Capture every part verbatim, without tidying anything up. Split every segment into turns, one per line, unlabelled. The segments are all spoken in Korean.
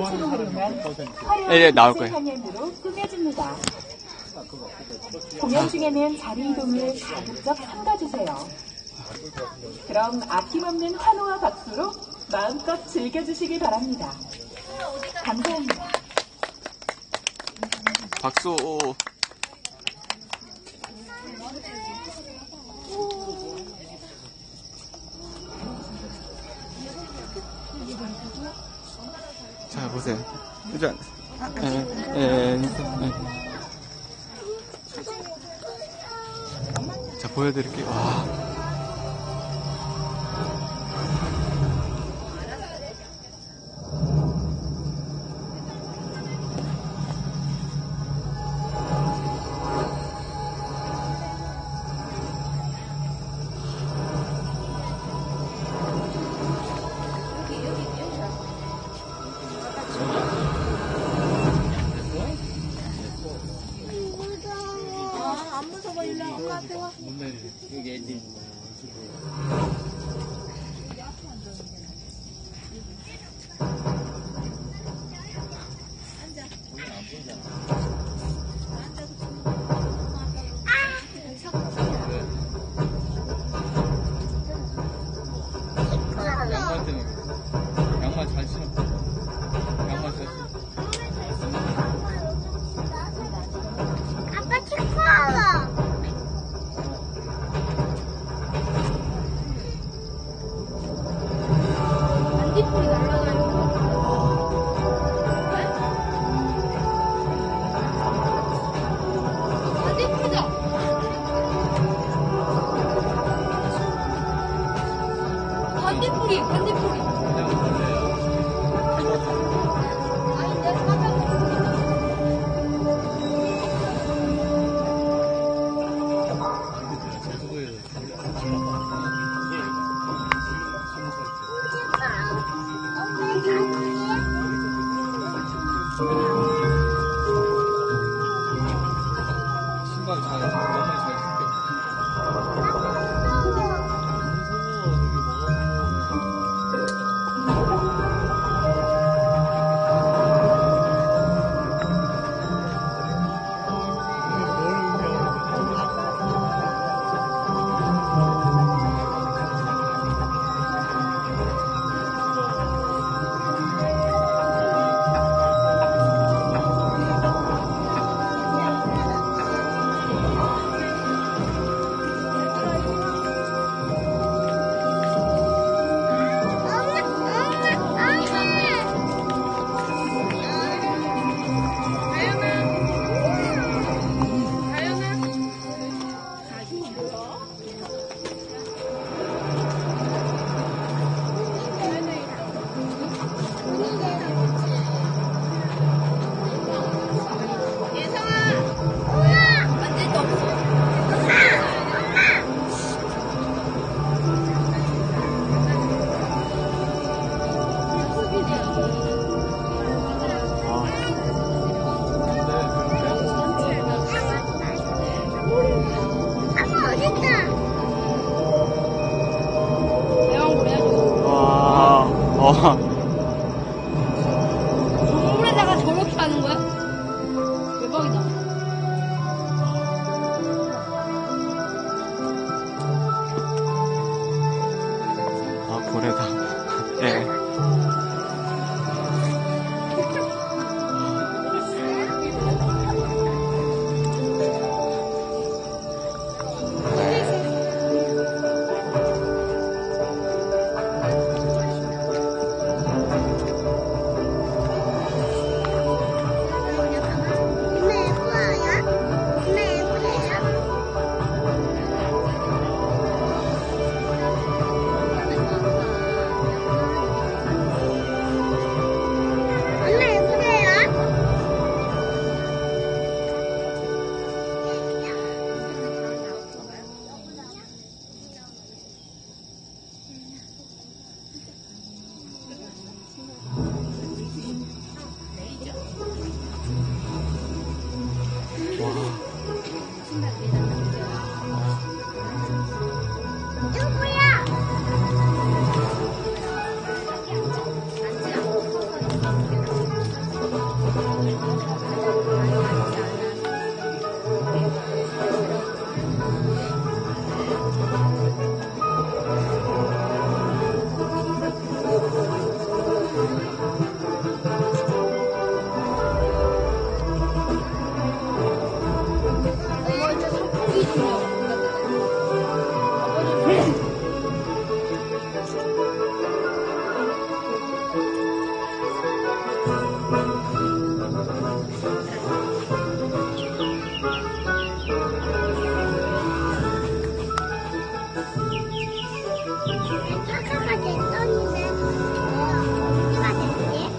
꽃으로 활용한
예, 예, 나올
화려한
거예요.
향연으로 꾸며줍니다. 공연 중에는 자리 이동을 가급적 삼가주세요. 그럼 아낌없는 환호와 박수로 마음껏 즐겨주시기 바랍니다. 감사합니다.
박수. 자, 보세요. 일단, 예, 예, 예. 자, 보여드릴게요. 와.
안 무서워. 일로 와. 앞에 와.
못 내리네. 여기 엔진.
사과가 됐었는데 어디가 됐지?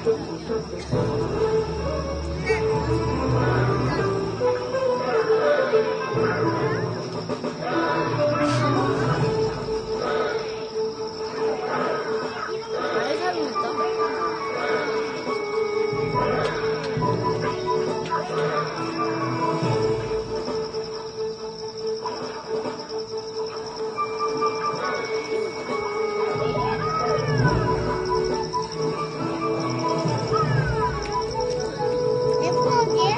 말 사용했다. 예쁘지?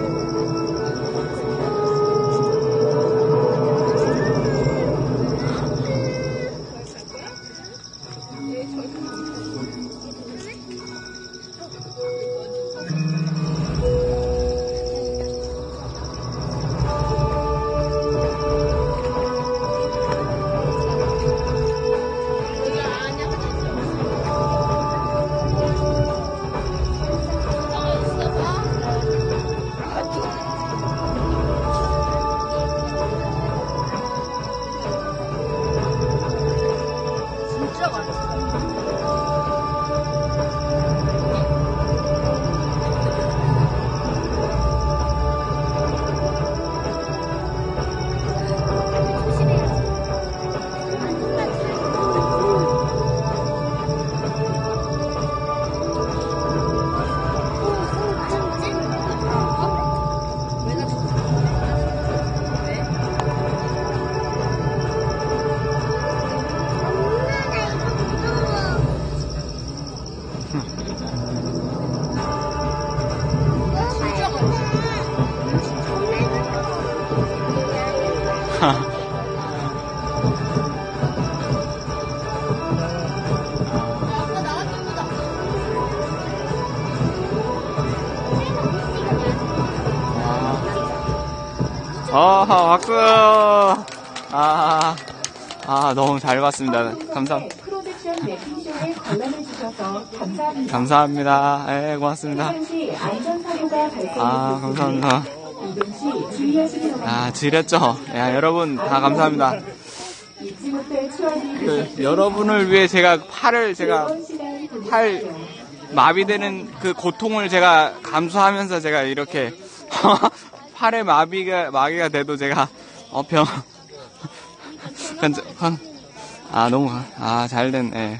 진짜 맛있어.
아, 박수! 아, 아, 너무 잘 봤습니다. 감사합니다.
프로젝션 매핑쇼에 관람해 주셔서 감사합니다.
감사합니다. 예, 고맙습니다.
이동 시 안전사고가 발생했습니다.
아, 감사합니다.
이동 시 주의하시기 바랍니다.
아, 지렸죠? 야, 여러분, 다 감사합니다.
잊지 못할 추억이
그, 여러분을 위해 제가 팔을, 제가
즐거운 시간 보내십시오.
팔 마비되는 그 고통을 제가 감수하면서 제가 이렇게 팔에 마비가 마비가 돼도 제가 어 병 아 너무 아 잘된 예.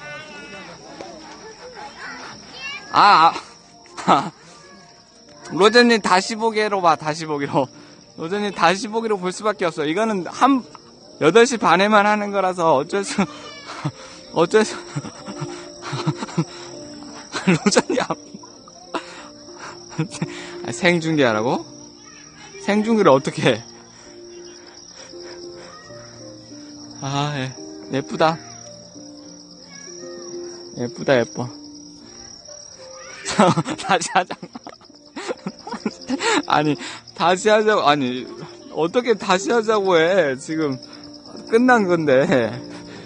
아, 아 로제님 다시 보기로 봐 다시 보기로 로제님 다시 보기로 볼 수밖에 없어. 이거는 한 여덟 시 반에만 하는 거라서 어쩔 수 어쩔 수 로제님 생중계하라고? 생중계를 어떻게 해? 아, 예. 예쁘다. 예쁘다, 예뻐. 다시 하자. 아니, 다시 하자고, 아니, 어떻게 다시 하자고 해. 지금, 끝난 건데.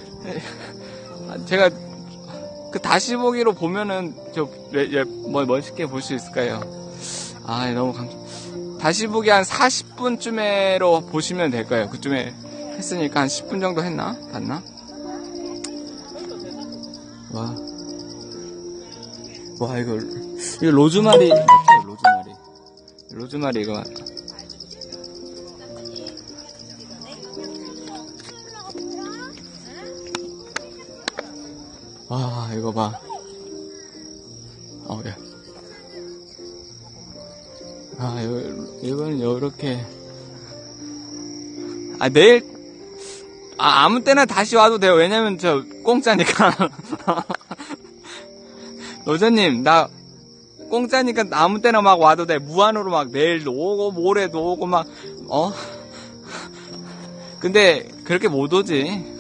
제가, 그 다시 보기로 보면은, 저, 예, 예, 뭐, 멋있게 볼 수 있을까요? 아, 너무 감, 다시 보기 한 사십 분쯤에로 보시면 될 거예요. 그쯤에 했으니까 한 십 분 정도 했나? 봤나? 와. 와, 이거, 이거 로즈마리, 맞죠? 로즈마리. 로즈마리 이거 맞다. 와, 이거 봐. 어, 야. 아, 요, 이건 요렇게. 아, 내일, 아, 아무 때나 다시 와도 돼요. 왜냐면 저, 공짜니까. 로제님, 나, 공짜니까 아무 때나 막 와도 돼. 무한으로 막 내일도 오고, 모레도 오고, 막, 어? 근데, 그렇게 못 오지.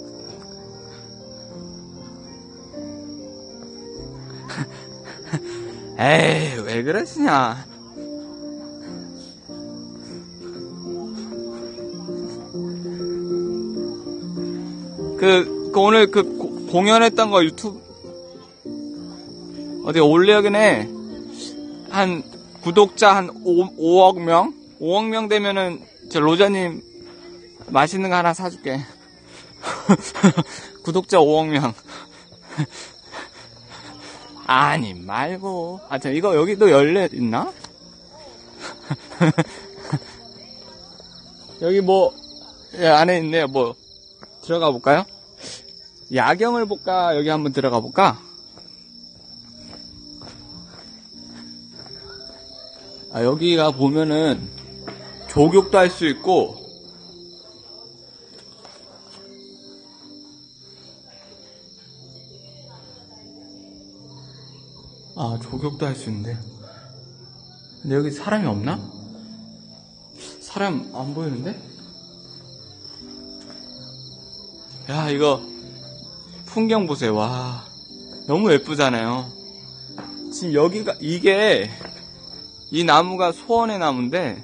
에이, 왜 그러시냐. 그, 그 오늘 그 고, 공연했던 거 유튜브 어디 올려긴 해. 한 구독자 한 오, 억 명? 오억 명 되면은 저 로자님 맛있는 거 하나 사줄게. 구독자 오억 명. 아니 말고. 아, 저 이거 여기도 열려 있나? 여기 뭐 예, 안에 있네요. 뭐 들어가 볼까요? 야경을 볼까? 여기 한번 들어가 볼까? 아, 여기가 보면은 조격도 할 수 있고 아, 조격도 할 수 있는데. 근데 여기 사람이 없나? 사람 안 보이는데? 야, 이거 풍경 보세요. 와, 너무 예쁘잖아요. 지금 여기가, 이게 이 나무가 소원의 나무인데,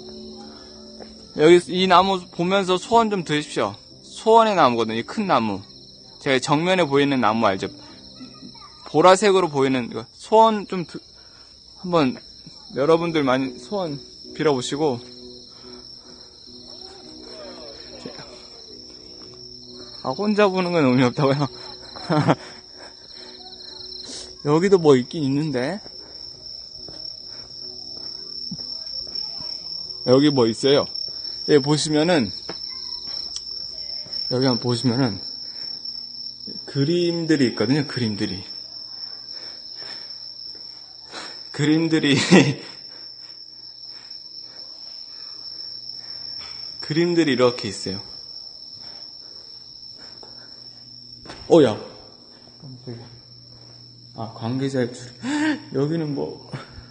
여기 이 나무 보면서 소원 좀 드십시오. 소원의 나무거든요. 이 큰 나무. 제가 정면에 보이는 나무 알죠? 보라색으로 보이는 이거 소원 좀 드, 한번 여러분들 많이 소원 빌어보시고. 아, 혼자 보는 건 의미 없다고요? 여기도 뭐 있긴 있는데. 여기 뭐 있어요? 여기 보시면은, 여기 한번 보시면은, 그림들이 있거든요, 그림들이. 그림들이, 그림들이 이렇게 있어요. 오, 야. 아, 관계자 입술. 여기는 뭐.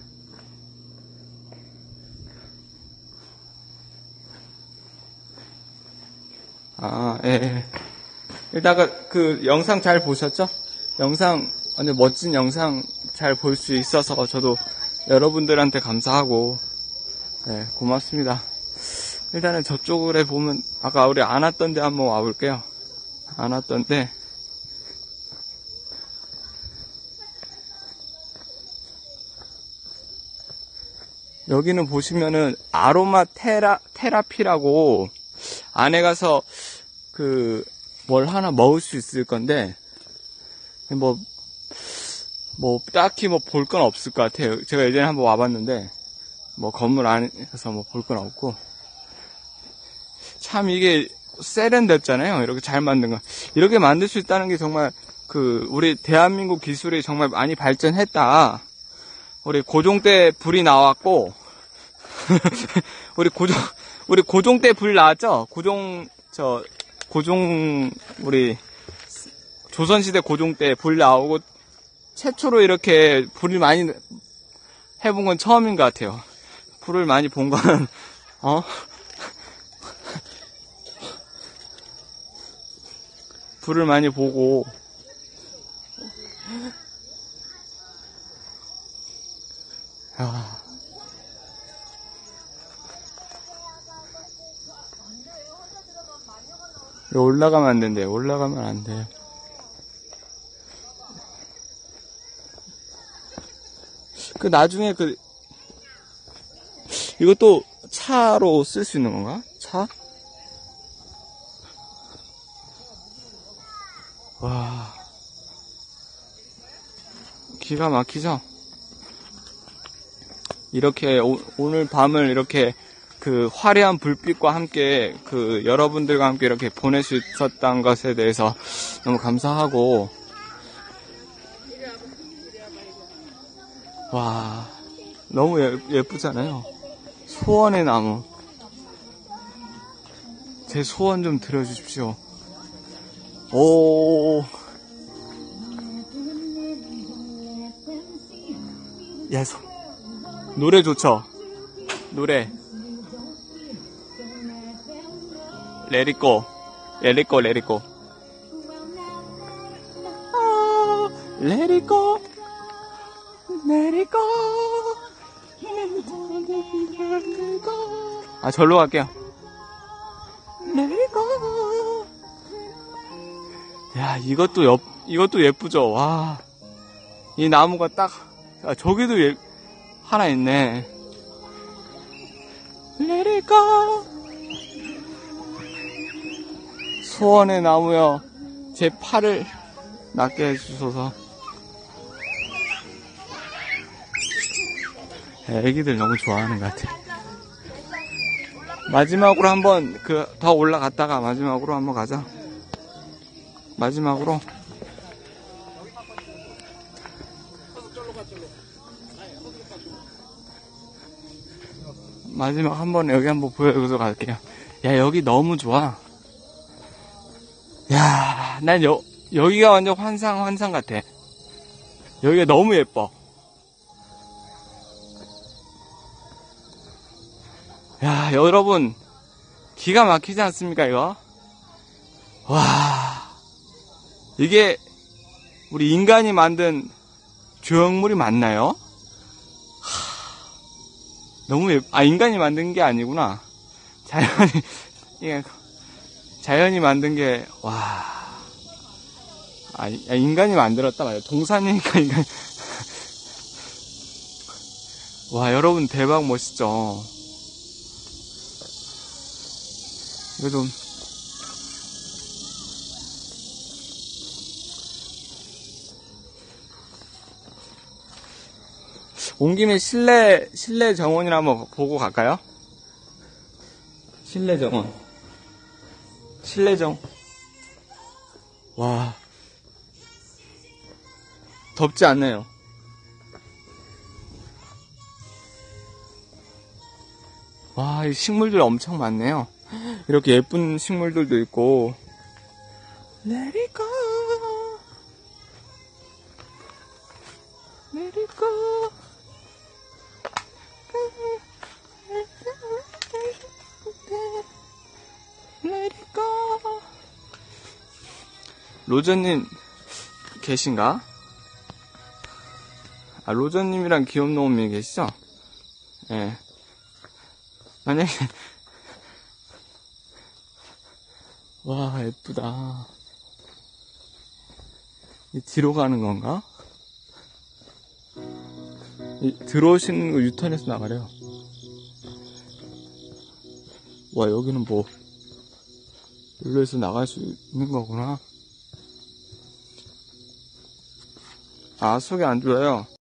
아, 예, 예. 일단 그 영상 잘 보셨죠? 영상, 완전 멋진 영상 잘 볼 수 있어서 저도 여러분들한테 감사하고, 네, 고맙습니다. 일단은 저쪽으로 보면, 아까 우리 안 왔던 데 한번 와볼게요. 안 왔던 데. 여기는 보시면은 아로마 테라, 테라피라고 안에 가서 그 뭘 하나 먹을 수 있을 건데, 뭐, 뭐 딱히 뭐 볼 건 없을 것 같아요. 제가 예전에 한번 와봤는데 뭐 건물 안에서 뭐 볼 건 없고. 참 이게 세련됐잖아요. 이렇게 잘 만든 거. 이렇게 만들 수 있다는 게 정말 그 우리 대한민국 기술이 정말 많이 발전했다. 우리 고종 때 불이 나왔고 우리 고종 우리 고종 때 불 나왔죠? 고종 저 고종 우리 조선시대 고종 때 불 나오고 최초로 이렇게 불을 많이 해본 건 처음인 것 같아요. 불을 많이 본 거는 어 불을 많이 보고 아. 올라가면 안 된대요. 올라가면 안 돼요. 그 나중에 그 이것도 차로 쓸 수 있는 건가? 차? 와, 기가 막히죠? 이렇게 오, 오늘 밤을 이렇게 그 화려한 불빛과 함께 그 여러분들과 함께 이렇게 보낼 수 있었던 것에 대해서 너무 감사하고, 와, 너무 예, 예쁘잖아요. 소원의 나무. 제 소원 좀 들어주십시오. 오, 야, 소, 노래 좋죠? 노래. Let it go. Let it go, let it go. Let it go. Let it go. 아, 절로 갈게요. Let it go. 야, 이것도 여, 이것도 예쁘죠? 와. 이 나무가 딱, 아, 저기도 예, 하나 있네. Let it go. 소원의 나무여, 제 팔을 낫게 해주소서. 애기들 너무 좋아하는 것 같아. 마지막으로 한번 그 더 올라갔다가 마지막으로 한번 가자. 마지막으로. 마지막 한번 여기 한번 보여줘서 갈게요. 야, 여기 너무 좋아. 야, 난 여, 여기가 완전 환상, 환상 같아. 여기가 너무 예뻐. 야, 여러분, 기가 막히지 않습니까, 이거? 와, 이게 우리 인간이 만든 조형물이 맞나요? 너무 예뻐. 아, 인간이 만든 게 아니구나. 자연이, 이게, 자연이 만든 게, 와. 아, 인간이 만들었다 말이야. 동산이니까 인간. 와, 여러분 대박 멋있죠? 그래도, 온 김에 실내, 실내 정원이나 한번 보고 갈까요? 실내 정원. 실내 정, 와. 덥지 않네요. 와, 이 식물들 엄청 많네요. 이렇게 예쁜 식물들도 있고. Let it go. Let it go. Let it go. 로저님 계신가? 아, 로저님이랑 귀염놈이 계시죠? 예. 네. 만약에 와, 예쁘다. 이 뒤로 가는 건가? 이 들어오시는 거 유턴해서 나가래요. 와, 여기는 뭐 여기서 나갈 수 있는 거구나. 아, 속이 안 좋아요.